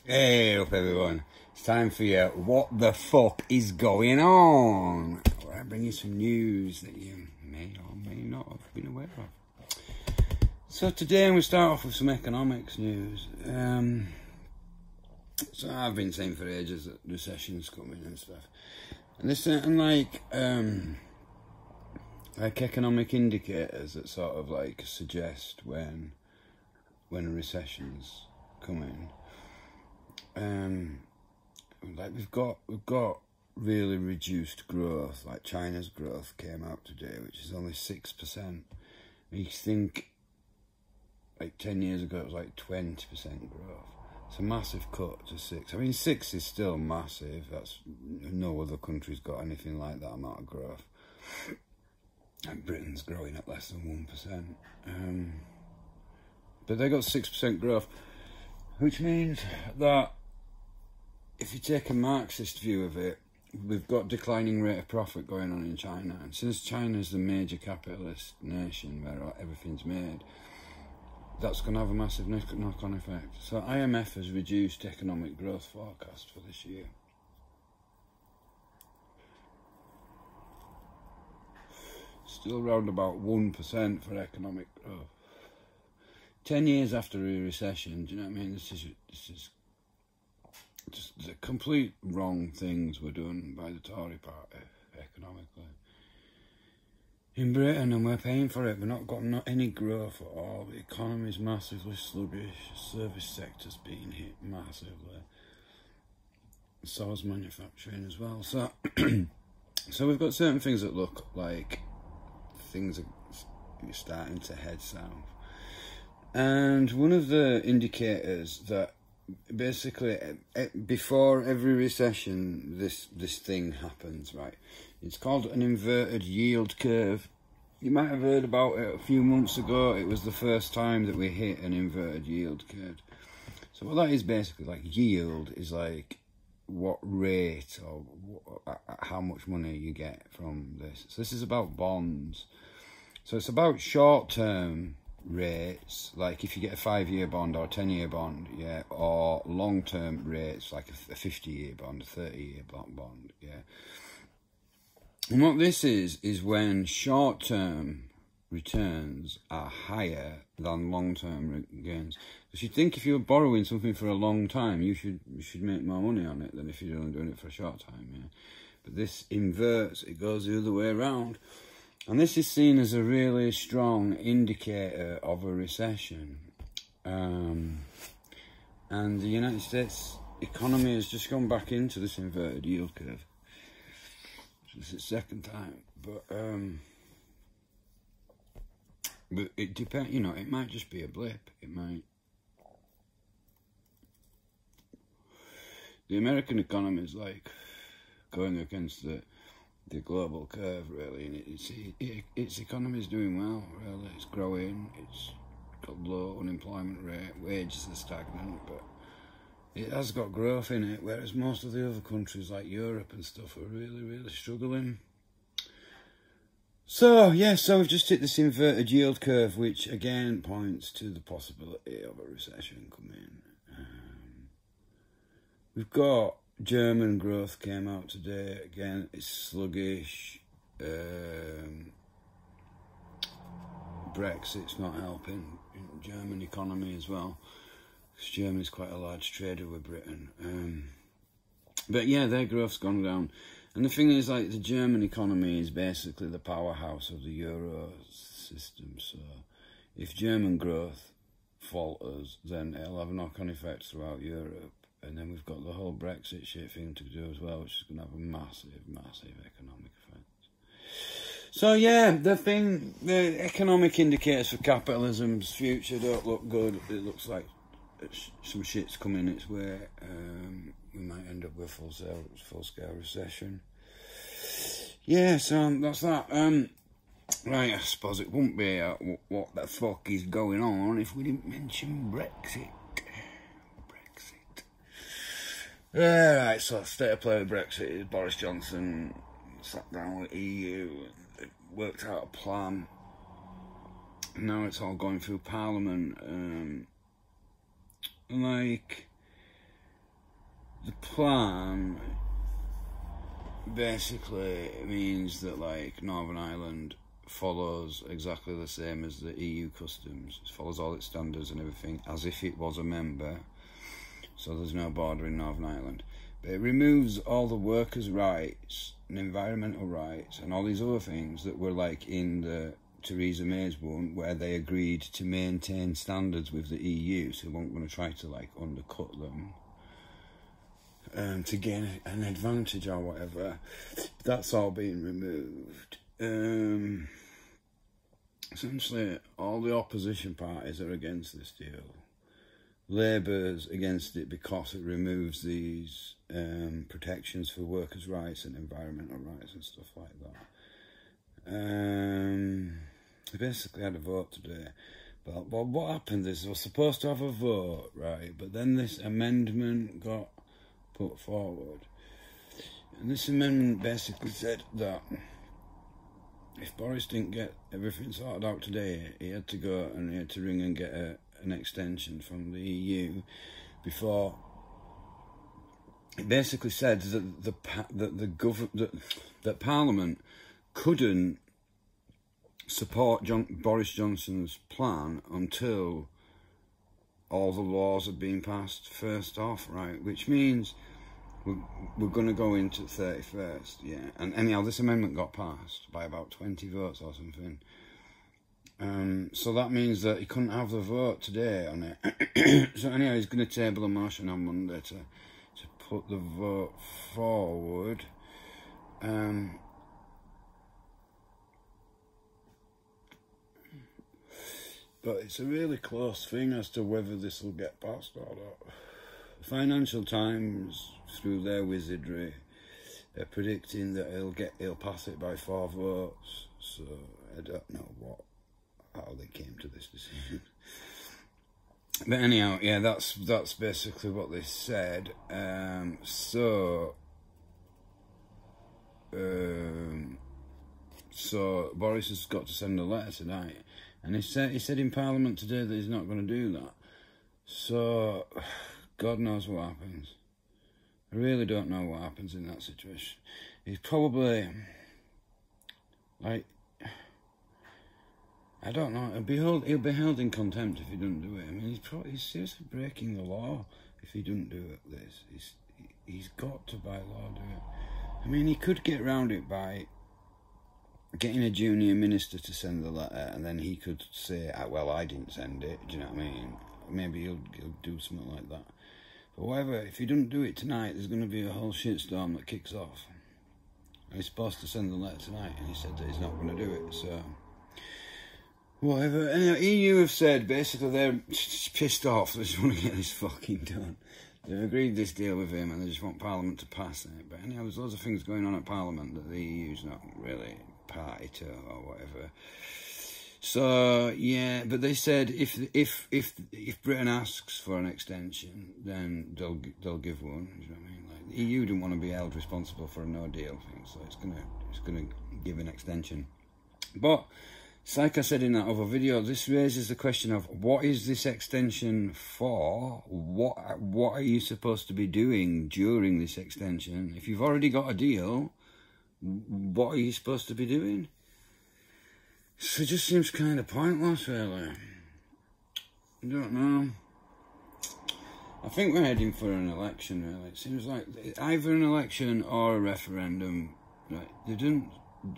Hey up everyone, it's time for your What the Fuck is Going On? Where I bring you some news that you may or may not have been aware of. So today I'm going to start off with some economics news. So I've been saying for ages that recession's coming and stuff. And there's certain like economic indicators that sort of like suggest when a recession's coming. Like we've got really reduced growth. Like China's growth came out today, which is only 6%. You think like 10 years ago it was like 20% growth. It's a massive cut to 6. I mean, 6 is still massive. That's no other country's got anything like that amount of growth. And Britain's growing at less than 1%. But they got 6% growth, which means that if you take a Marxist view of it, we've got declining rate of profit going on in China. And since China's the major capitalist nation where everything's made, that's going to have a massive knock-on effect. So IMF has reduced economic growth forecast for this year. Still around about 1% for economic growth. 10 years after a recession, do you know what I mean? This is just the complete wrong things were done by the Tory party economically in Britain, and we're paying for it. We're not got any growth at all. The economy's massively sluggish. The service sector's being hit massively. So is manufacturing as well. So, so we've got certain things that look like things are starting to head south. And one of the indicators that basically before every recession this thing happens, right? It's called an inverted yield curve. You might have heard about it a few months ago. It was the first time that we hit an inverted yield curve. So what that is basically, like, yield is like what rate or how much money you get from this. So this is about bonds. So it's about short-term rates, like if you get a 5-year bond or a 10-year bond, yeah, or long-term rates like a 50-year bond, a 30-year bond, yeah. And what this is when short-term returns are higher than long-term gains. Because you'd think if you were borrowing something for a long time, you should make more money on it than if you're only doing it for a short time, yeah. But this inverts, it goes the other way around. And this is seen as a really strong indicator of a recession. And the United States economy has just gone back into this inverted yield curve. It's the second time. But it depends, you know, it might just be a blip. It might. The American economy is like going against the global curve, really, and its economy is doing well, really. It's growing, it's got low unemployment rate, wages are stagnant, but it has got growth in it, whereas most of the other countries like Europe and stuff are really, really struggling. So, yeah, so we've just hit this inverted yield curve, which again points to the possibility of a recession coming. We've got German growth came out today. Again, it's sluggish. Brexit's not helping German economy as well, because Germany's quite a large trader with Britain. But yeah, their growth's gone down. And the thing is, like, the German economy is basically the powerhouse of the Euro system. So if German growth falters, then it'll have a knock-on effect throughout Europe. And then we've got the whole Brexit shit thing to do as well, which is going to have a massive, massive economic effect. So yeah, the economic indicators for capitalism's future don't look good. It looks like some shit's coming its way. We might end up with full-scale recession. Yeah, so that's that. Right, I suppose it wouldn't be what the fuck is going on if we didn't mention Brexit. Right, so state of play with Brexit is Boris Johnson sat down with EU, worked out a plan. Now it's all going through Parliament. Like, the plan basically means that, like, Northern Ireland follows exactly the same as the EU customs. It follows all its standards and everything as if it was a member. So there's no border in Northern Ireland. But it removes all the workers' rights and environmental rights and all these other things that were, like, in the Theresa May's one, where they agreed to maintain standards with the EU, so they weren't going to try to, like, undercut them to gain an advantage or whatever. That's all being removed. Essentially, all the opposition parties are against this deal. Labour's against it because it removes these protections for workers' rights and environmental rights and stuff like that. They basically had a vote today. But what happened is they were supposed to have a vote, right? But then this amendment got put forward. And this amendment basically said that if Boris didn't get everything sorted out today, he had to go and he had to ring and get an extension from the EU before. It basically said that that Parliament couldn't support Boris Johnson's plan until all the laws had been passed first off, right? Which means we're going to go into the 31st, yeah. And anyhow, this amendment got passed by about 20 votes or something. So that means that he couldn't have the vote today on it. So anyhow, he's going to table a motion on Monday to put the vote forward. But it's a really close thing as to whether this will get passed or not. The Financial Times, through their wizardry, are predicting that he'll pass it by 4 votes. So I don't know how they came to this decision. But anyhow, yeah, that's basically what they said. So Boris has got to send a letter tonight, and he said in Parliament today that he's not going to do that. So God knows what happens. I really don't know what happens in that situation. He's probably, like, I don't know. He'll be held in contempt if he doesn't do it. I mean, he's seriously breaking the law if he doesn't do this. He's got to, by law, do it. I mean, he could get around it by getting a junior minister to send the letter, and then he could say, well, I didn't send it. Do you know what I mean? Maybe he'll do something like that. But whatever, if he doesn't do it tonight, there's going to be a whole shitstorm that kicks off. And he's supposed to send the letter tonight, and he said that he's not going to do it, so whatever. Anyway, EU have said basically they're pissed off. They just want to get this fucking done. They've agreed this deal with him, and they just want Parliament to pass it. But anyhow, there's loads of things going on at Parliament that the EU's not really party to or whatever. So yeah, but they said if Britain asks for an extension, then they'll give one. You know what I mean? Like, the EU didn't want to be held responsible for a no deal thing, so it's gonna give an extension. But it's like I said in that other video, this raises the question of what is this extension for? What are you supposed to be doing during this extension? If you've already got a deal, what are you supposed to be doing? So it just seems kind of pointless, really. I don't know. I think we're heading for an election, really. It seems like either an election or a referendum. Right? They didn't.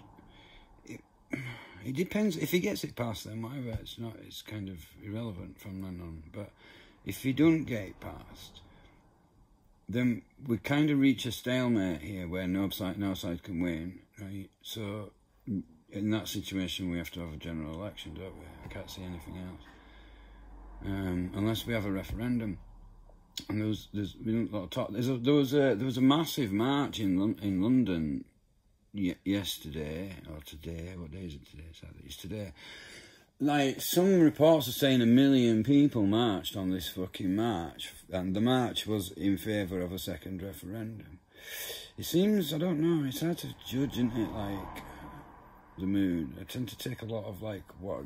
It depends. If he gets it passed, then whatever. It's kind of irrelevant from then on. But if he don't get it passed, then we kind of reach a stalemate here where no side can win, right? So in that situation, we have to have a general election, don't we? I can't see anything else, unless we have a referendum. And there was a lot of talk. There was a massive march in London yesterday or today. What day is it today? It's today. Like, some reports are saying 1 million people marched on this fucking march, and the march was in favour of a second referendum. It seems, I don't know, it's hard to judge, isn't it, like, the mood. I tend to take a lot of, like, what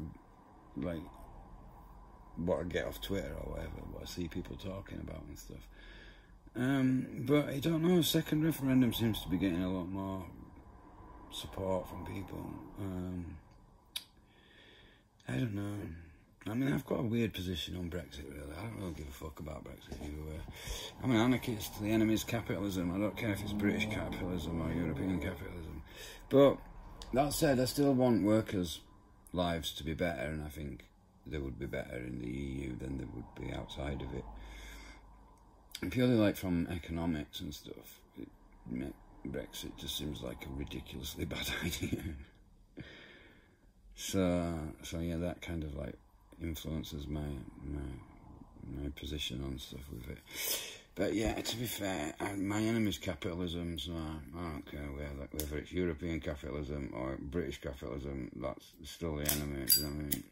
I get off Twitter or whatever, what I see people talking about and stuff. But I don't know, a second referendum seems to be getting a lot more support from people. I don't know. I mean, I've got a weird position on Brexit, really. I don't really give a fuck about Brexit either way. I'm an anarchist. The enemy's capitalism. I don't care if it's British capitalism or European capitalism. But that said, I still want workers' lives to be better, and I think they would be better in the EU than they would be outside of it. And purely like from economics and stuff, Brexit just seems like a ridiculously bad idea. So yeah, that kind of like influences my position on stuff with it. But yeah, to be fair, my enemy's capitalism, so I don't care whether it's European capitalism or British capitalism, that's still the enemy, do you know what I mean?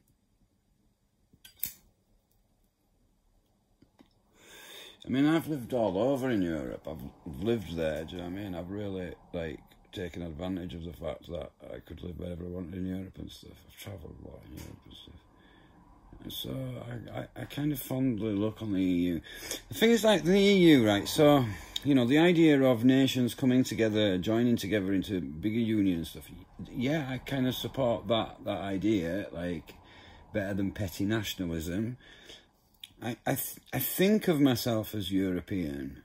I mean, I've lived all over in Europe. I've lived there, do you know what I mean? I've really, like, taken advantage of the fact that I could live wherever I wanted in Europe and stuff. I've travelled a lot in Europe and stuff. And so I kind of fondly look on the EU. The thing is, like, the EU, right, so, you know, the idea of nations coming together, joining together into bigger union and stuff, yeah, I kind of support that idea, like, better than petty nationalism. I think of myself as European.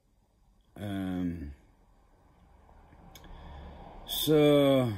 So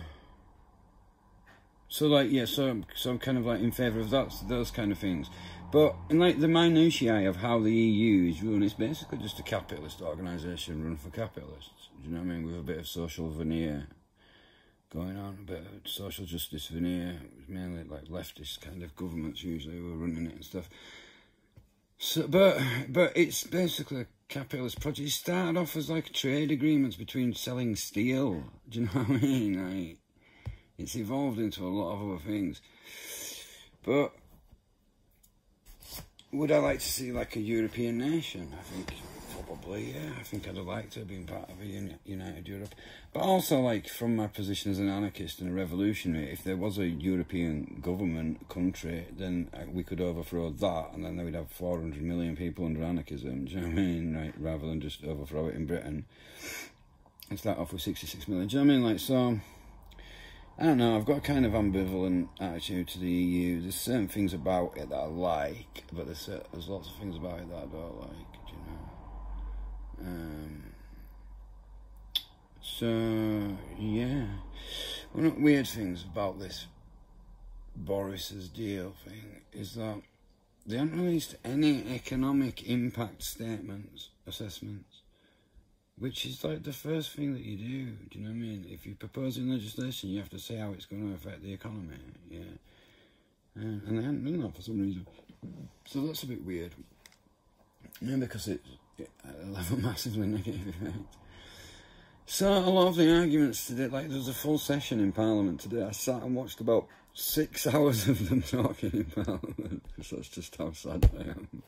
like, yeah, so I'm kind of like in favour of those kind of things. But in like the minutiae of how the EU is run, it's basically just a capitalist organisation run for capitalists. Do you know what I mean? With a bit of social veneer going on, a bit of social justice veneer. It was mainly like leftist kind of governments usually who were running it and stuff. So, but it's basically a capitalist project. It started off as like trade agreements between selling steel. Do you know what I mean? Like, it's evolved into a lot of other things. But would I like to see like a European nation? I think probably, yeah. I think I'd have liked to have been part of a united Europe. But also, like, from my position as an anarchist and a revolutionary, if there was a European government country, then we could overthrow that, and then we'd have 400 million people under anarchism, do you know what I mean? Right, rather than just overthrow it in Britain and start off with 66 million. Do you know what I mean? Like, so, I don't know, I've got a kind of ambivalent attitude to the EU. There's certain things about it that I like, but there's lots of things about it that I don't like, do you know? So, yeah. One of the weird things about this Boris's deal thing is that they haven't released any economic impact assessments, which is like the first thing that you do you know what I mean? If you're proposing legislation, you have to say how it's going to affect the economy, yeah. And they haven't done that for some reason. So that's a bit weird. Yeah, because it'll have a massively negative effect. So a lot of the arguments today, like there was a full session in Parliament today. I sat and watched about 6 hours of them talking in Parliament, because that's just how sad I am.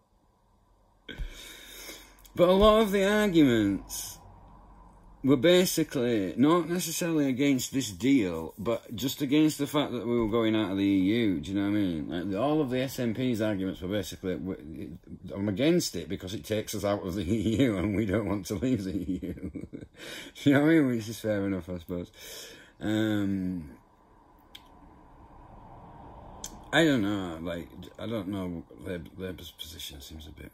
But a lot of the arguments were basically not necessarily against this deal, but just against the fact that we were going out of the EU, do you know what I mean? Like, all of the SNP's arguments were basically, I'm against it because it takes us out of the EU and we don't want to leave the EU. You know what I mean? Which is fair enough, I suppose. I don't know, like, I don't know, Labour's position seems a bit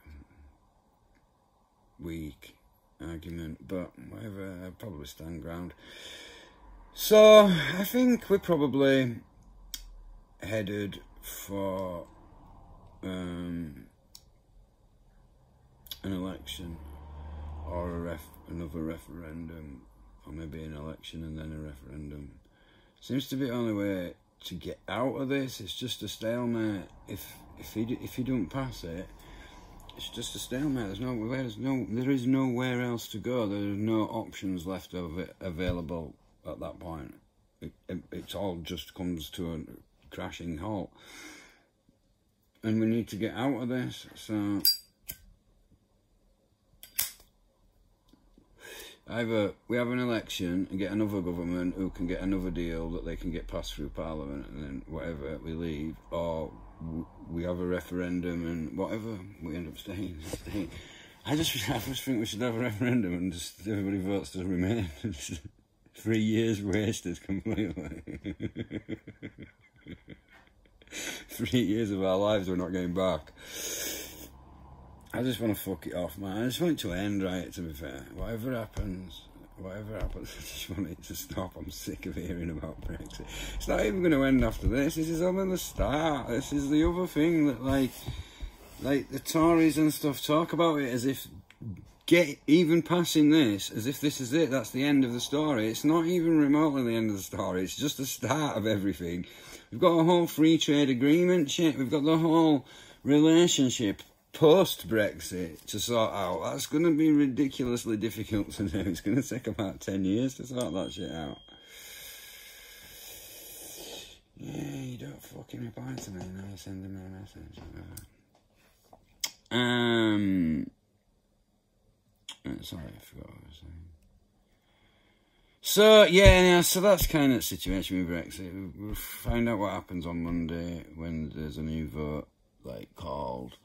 weak argument, but whatever, I'll probably stand ground. So I think we're probably headed for an election or another referendum, or maybe an election and then a referendum. Seems to be the only way to get out of this. It's just a stalemate. If you don't pass it, it's just a stalemate. There is nowhere else to go. There are no options left available at that point. It all just comes to a crashing halt. And we need to get out of this. So either we have an election and get another government who can get another deal that they can get passed through Parliament, and then whatever, we leave, or we have a referendum and whatever, we end up staying. I just think we should have a referendum and just everybody votes to remain. 3 years wasted completely. 3 years of our lives we're not getting back. I just want to fuck it off, man. I just want it to end, right, to be fair. Whatever happens, I just want it to stop. I'm sick of hearing about Brexit. It's not even going to end after this. This is only the start. This is the other thing that, like the Tories and stuff talk about it as if even passing this, as if this is it, that's the end of the story. It's not even remotely the end of the story. It's just the start of everything. We've got a whole free trade agreement shit. We've got the whole relationship post-Brexit to sort out. That's going to be ridiculously difficult to do. It's going to take about 10 years to sort that shit out. Yeah, you don't fucking reply to me now. Sending me a message. Sorry, I forgot what I was saying. So, yeah, so that's kind of the situation with Brexit. We'll find out what happens on Monday when there's a new vote, like, called.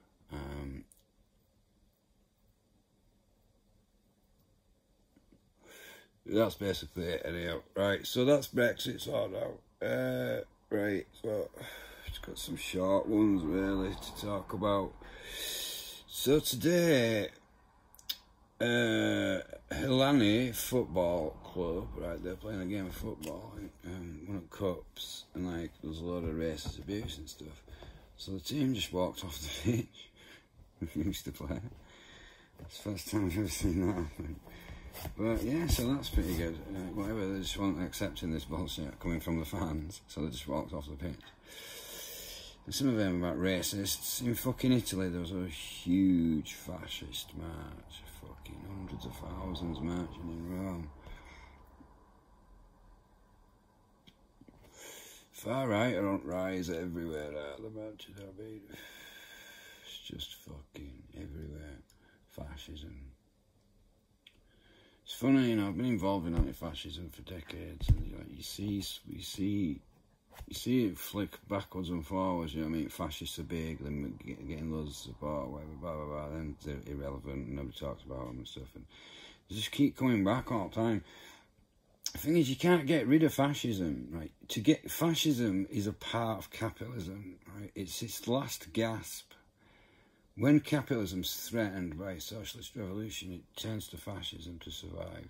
That's basically it, anyhow. Right, so that's Brexit sorted out. Right, so just got some short ones, really, to talk about. So today, Hilani Football Club, right, they're playing a game of football, one of cups, and like there's a lot of racist abuse and stuff. So the team just walked off the pitch, refused to play. That's the first time I've ever seen that happen. But yeah, so that's pretty good. Whatever, they just weren't accepting this bullshit coming from the fans, so they just walked off the pitch. And some of them about racists. In fucking Italy, there was a huge fascist march. Fucking hundreds of thousands marching in Rome. Far right are on rise everywhere out the marches, I mean. It's just fucking everywhere. Fascism. It's funny, you know, I've been involved in anti-fascism for decades, and you see it flick backwards and forwards, you know what I mean? Fascists are big, then getting loads of support, whatever, blah, blah, blah, then they're irrelevant, and nobody talks about them and stuff, and they just keep coming back all the time. The thing is, you can't get rid of fascism, right? To get fascism is a part of capitalism, right? It's its last gasp. When capitalism's threatened by a socialist revolution, it turns to fascism to survive.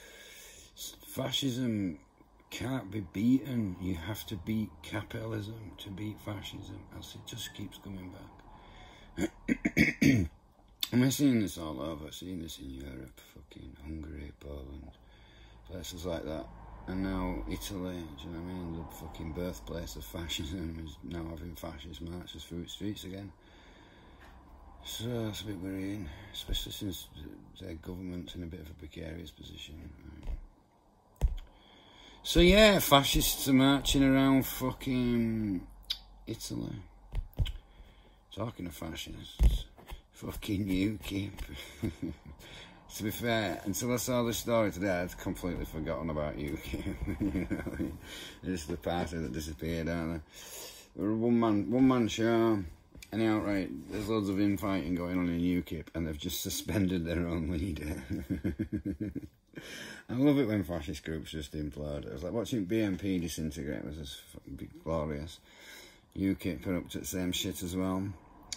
Fascism can't be beaten. You have to beat capitalism to beat fascism, else it just keeps coming back. And we're seeing this all over. Seeing this in Europe, fucking Hungary, Poland, places like that. And now Italy, do you know what I mean? The fucking birthplace of fascism is now having fascist marches through its streets again. So that's a bit worrying, especially since their government's in a bit of a precarious position. So yeah, fascists are marching around fucking Italy. Talking of fascists, fucking UKIP. To be fair, until I saw this story today, I'd completely forgotten about UKIP. You know, it's the party that disappeared, aren't they? They're a one-man show. And outright, there's loads of infighting going on in UKIP, and they've just suspended their own leader. I love it when fascist groups just implode. It was like watching BNP disintegrate. It was just glorious. UKIP are up to the same shit as well.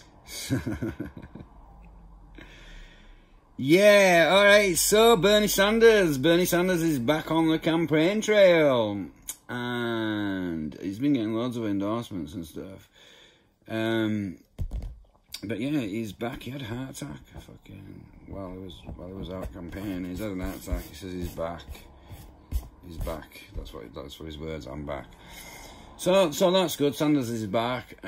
Yeah, alright, so Bernie Sanders is back on the campaign trail. And he's been getting loads of endorsements and stuff. But yeah, he's back. He had a heart attack. Fucking while he was out campaigning, he's had an heart attack. He says he's back. He's back. That's what his words. I'm back. So that's good. Sanders is back.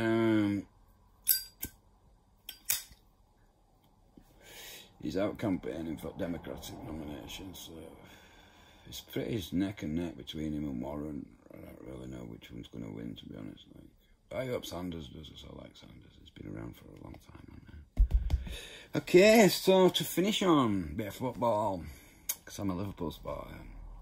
He's out campaigning for Democratic nominations. So it's pretty neck and neck between him and Warren. I don't really know which one's going to win, to be honest. I hope Sanders does, because I like Sanders. He's been around for a long time, hasn't he? Okay, so to finish on, a bit of football, because I'm a Liverpool supporter.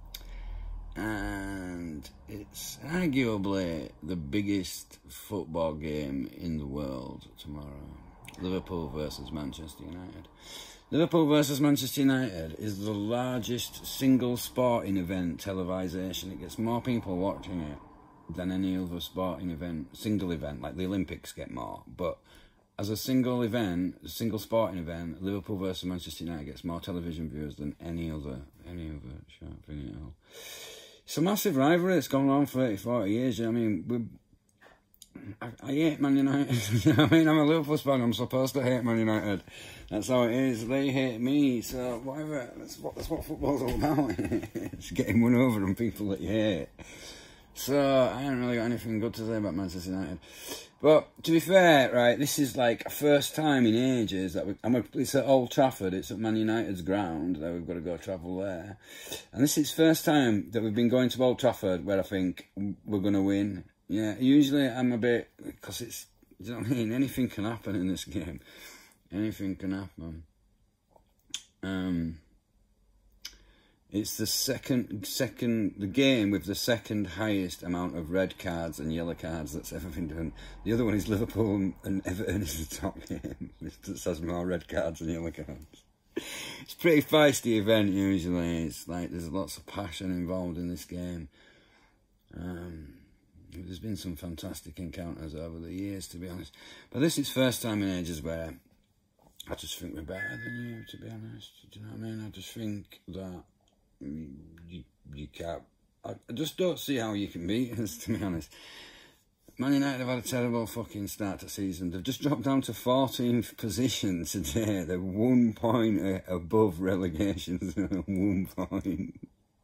And it's arguably the biggest football game in the world tomorrow. Liverpool versus Manchester United. Liverpool versus Manchester United is the largest single sporting event televisation. It gets more people watching it than any other sporting event, single event, like the Olympics get more. But as a single event, a single sporting event, Liverpool versus Manchester United gets more television viewers than any other short thing at all. It's a massive rivalry that's gone on for 30, 40 years. You know what I mean? I hate Man United. You know what I mean? I'm a Liverpool fan. I'm supposed to hate Man United. That's how it is. They hate me. So whatever. That's what football's all about. It's getting one over on people that you hate. So I haven't really got anything good to say about Manchester United. But to be fair, right, this is like a first time in ages that it's at Old Trafford. It's at Man United's ground. That we've got to go travel there. And this is the first time that we've been going to Old Trafford where I think we're going to win. Yeah, usually I'm a bit, because it's, you know what I mean, anything can happen in this game. Anything can happen. It's the game with the second highest amount of red cards and yellow cards that's ever been done. The other one is Liverpool and Everton is the top game. It has more red cards and yellow cards. It's a pretty feisty event usually. It's like there's lots of passion involved in this game. There's been some fantastic encounters over the years, to be honest. But this is first time in ages where I just think we're better than you, to be honest. Do you know what I mean? I just think that you can't... I just don't see how you can beat us, to be honest. Man United have had a terrible fucking start to the season. They've just dropped down to 14th position today. They're 1 point above relegation. 1 point.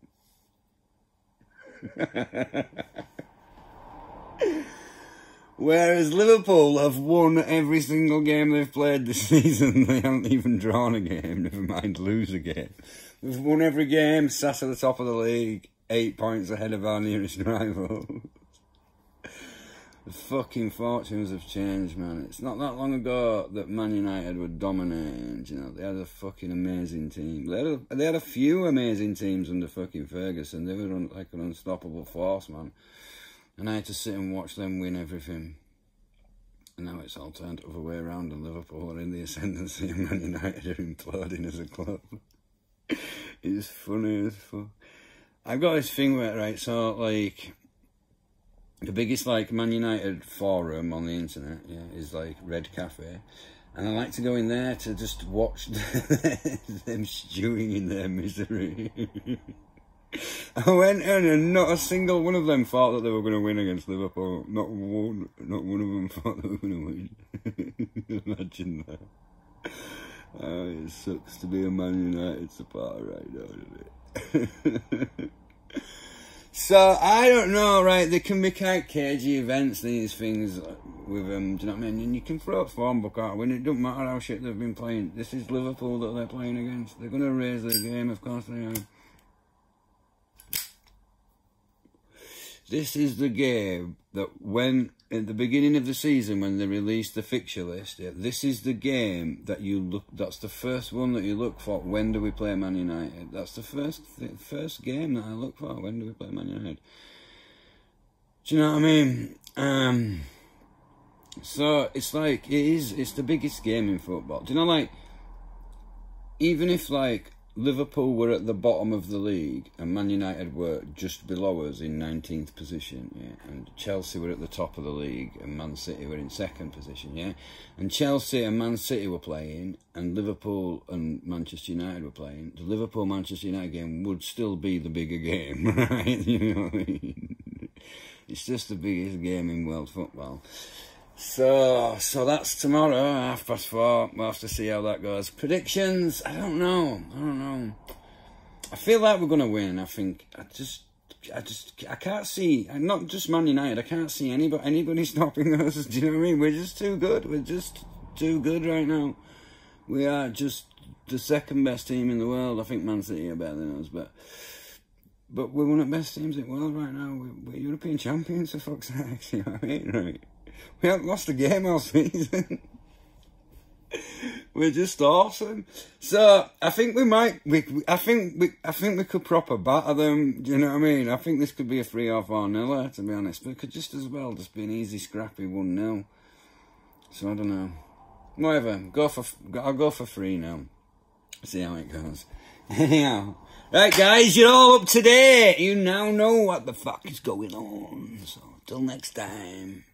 Whereas Liverpool have won every single game they've played this season. They haven't even drawn a game, never mind lose a game. They've won every game, sat at the top of the league, 8 points ahead of our nearest rival. The fucking fortunes have changed, man. It's not that long ago that Man United were dominating, you know. They had a fucking amazing team. They had a few amazing teams under fucking Ferguson. They were like an unstoppable force, man. And I had to sit and watch them win everything. And now it's all turned the other way around and Liverpool are in the ascendancy and Man United are imploding as a club. It's funny as fuck. I've got this thing where, right, so, like, the biggest, like, Man United forum on the internet, yeah, is, like, Red Cafe. And I like to go in there to just watch them stewing in their misery. I went in and not a single one of them thought that they were going to win against Liverpool. Not one of them thought they were going to win. Imagine that. It sucks to be a Man United supporter right now, doesn't it? So, I don't know, right, they can be quite cagey events, these things, with them, do you know what I mean? And you can throw a form book out when it doesn't matter how shit they've been playing. This is Liverpool that they're playing against. They're going to raise their game, of course they are. This is the game that when, at the beginning of the season, when they released the fixture list, yeah, this is the game that you look, that's the first one that you look for. When do we play Man United? That's the first game that I look for. When do we play Man United? Do you know what I mean? So, it's like, it's the biggest game in football. Do you know, like, even if, like, Liverpool were at the bottom of the league and Man United were just below us in 19th position, yeah, and Chelsea were at the top of the league and Man City were in 2nd position, yeah, and Chelsea and Man City were playing and Liverpool and Manchester United were playing, the Liverpool-Manchester United game would still be the bigger game, right? You know what I mean? It's just the biggest game in world football. So that's tomorrow, 4:30. We'll have to see how that goes. Predictions? I don't know. I feel like we're gonna win. I think I can't see. Not just Man United. I can't see anybody stopping us. Do you know what I mean? We're just too good. We're just too good right now. We are just the 2nd best team in the world. I think Man City are better than us, but we're one of the best teams in the world right now. We're European champions, for fuck's sake. You know what I mean? Right. We haven't lost a game all season. We're just awesome. So I think I think we could proper batter them. Do you know what I mean? I think this could be a 3 or 4-0, to be honest. But it could just as well just be an easy, scrappy 1-0. So I don't know. Whatever. I'll go for free now. See how it goes. Anyhow. Right, guys, you're all up to date. You now know what the fuck is going on. So, till next time.